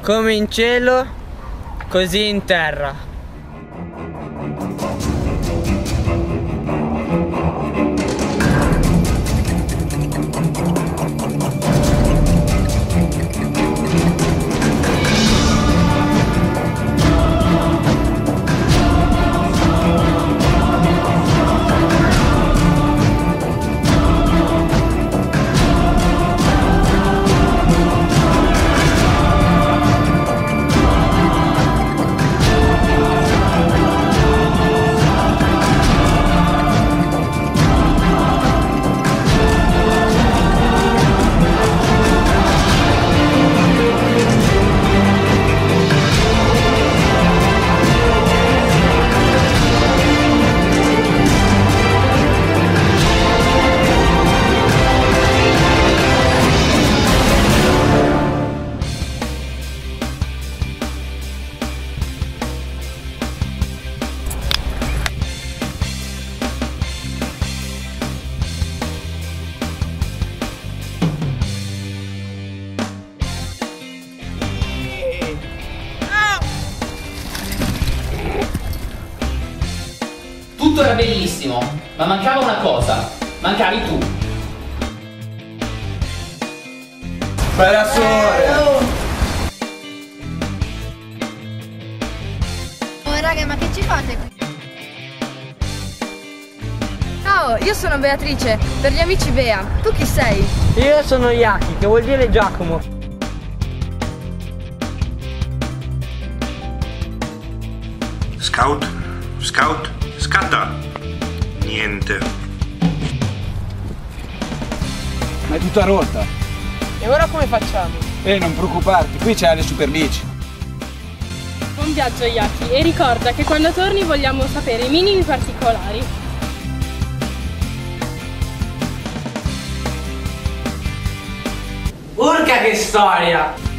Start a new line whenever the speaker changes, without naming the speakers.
Come in cielo, così in terra.
Tutto era bellissimo, ma mancava una cosa. Mancavi tu.
Parasole!
Oh raga, ma che ci fate qui?
Ciao, io sono Beatrice, per gli amici Bea. Tu chi sei?
Io sono Yaki, che vuol dire Giacomo.
Scout? Scout? Scatta! Niente.
Ma è tutta rotta.
E ora come facciamo?
Non preoccuparti, qui c'è le super bici.
Buon viaggio Yaki e ricorda che quando torni vogliamo sapere i minimi particolari.
Urca che storia!